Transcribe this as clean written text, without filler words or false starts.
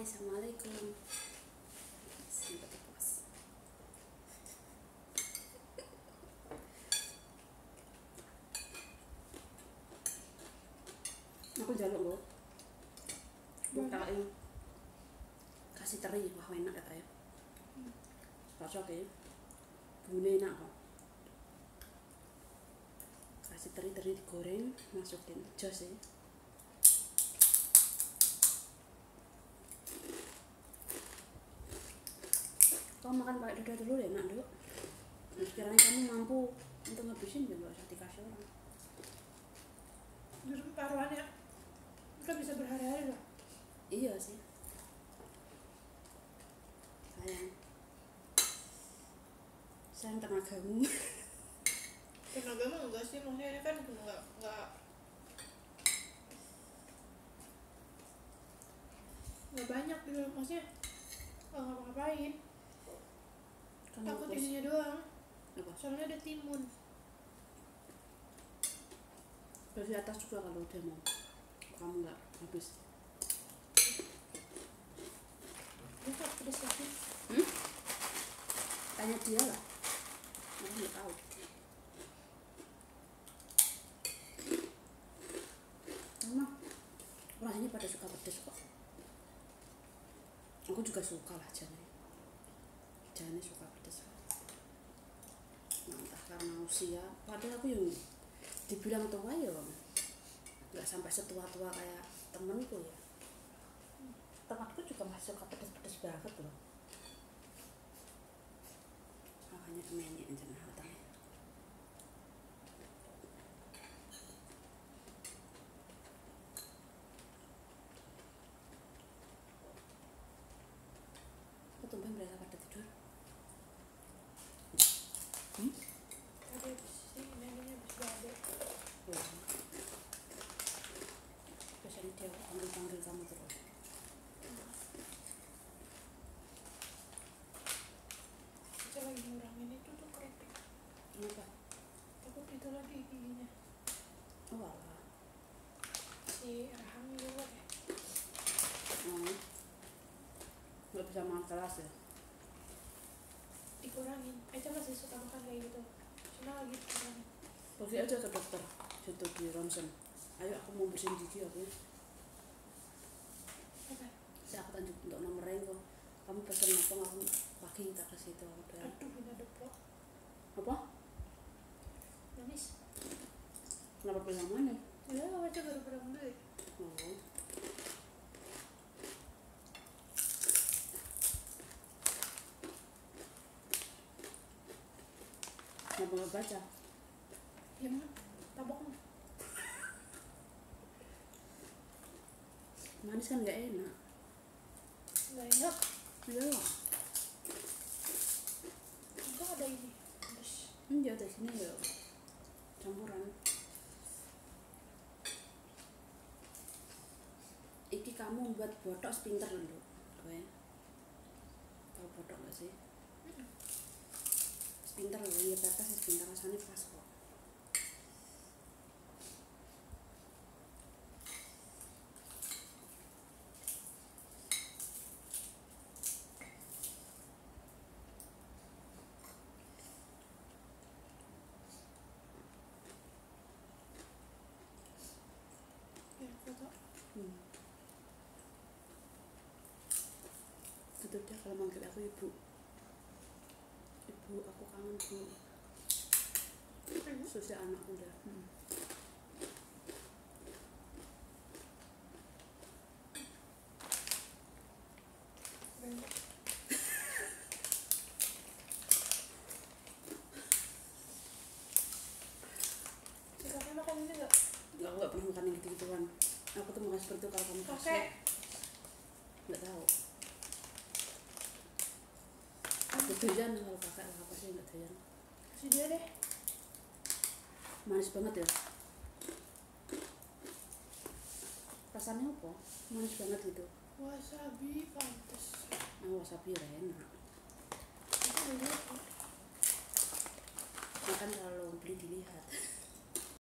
Assalamualaikum. Sampai puas. Aku jaluk lo. Buka ini. Kasih teri, wah enak katanya. Cocok ya. Bumbunya enak kok. Kasih teri-teri digoreng, masukin jos ya. Kamu makan pakai dada dulu ya, nak, Dok. Nah, sekiranya kamu mampu untuk ngabisin, ya nggak usah dikasih orang. Terus paruannya kita bisa berhari-hari loh. Iya sih. Sayang tenagamu. Tenagamu enggak sih, maksudnya ini kan nggak banyak gitu, maksudnya nggak ngapa-ngapain. Takut ininya doang. Apa? Soalnya ada timun. Terus di atas juga kalau dia mau. Kamu nggak habis. Dia tak pedes lagi. Tanya dia lah. Aku nggak tahu. Sama. Rasanya pada suka pedes kok. Aku juga suka lah Jane suka pedes. Nah, entah karena usia. Padahal aku yang dibilang tua ya nggak sampai setua-tua kayak temenku ya. Temanku juga masih suka pedes-pedes banget loh. Makanya kemenyek aja nah otaknya. Aku tumben mereka pada tidur. Tadi si neneknya habis babe. Biasanya dia panggil kamu terus. Kita lagi ngurangin itu tuh keripik. Kenapa? Takut itu lagi giginya. Oh alah. Si Rahang juga ya. Nggak bisa makan keras ya. Dikurangin. Aja masih suka makan kayak gitu. Cuma lagi dikurangin. Pergi aja ke dokter. Situ di ronsen. Ayo aku mau bersihin gigi aku. Apa? Saya aku lanjut untuk nomornya kok. Kamu pesen apa aku pagi tak kasih itu aku udah. Aduh, ini ada plok. Apa? Manis. Kenapa bilang mana? Ya, aja baru pernah beli. Oh. Kenapa nggak baca? Ya mah, tabok mah. Manis kan nggak enak. Nggak enak. Iya lah. Enggak ada ini. Terus Di atas sini ya campuran. Iki kamu buat botok pinter loh, gue. Tahu botok nggak sih? Pinter loh, ya pepes pinter rasanya pas kok. ya foto. Betul dia kalau manggil aku ibu. Ibu, aku kangen bu. Sosial anak udah. Banyak. Si kakek makan ini nggak? Nggak pernah makan yang gitu-gituan. Aku tuh makan seperti itu kalau kamu kasih. Kakek. Nggak tahu. Aku doyan kalau kakak apa sih nggak doyan. Si dia deh. Manis banget ya. Rasanya apa? Manis banget gitu. Wasabi pantes. Wasabi enak. Itu banyak. Makan kalau beli dilihat.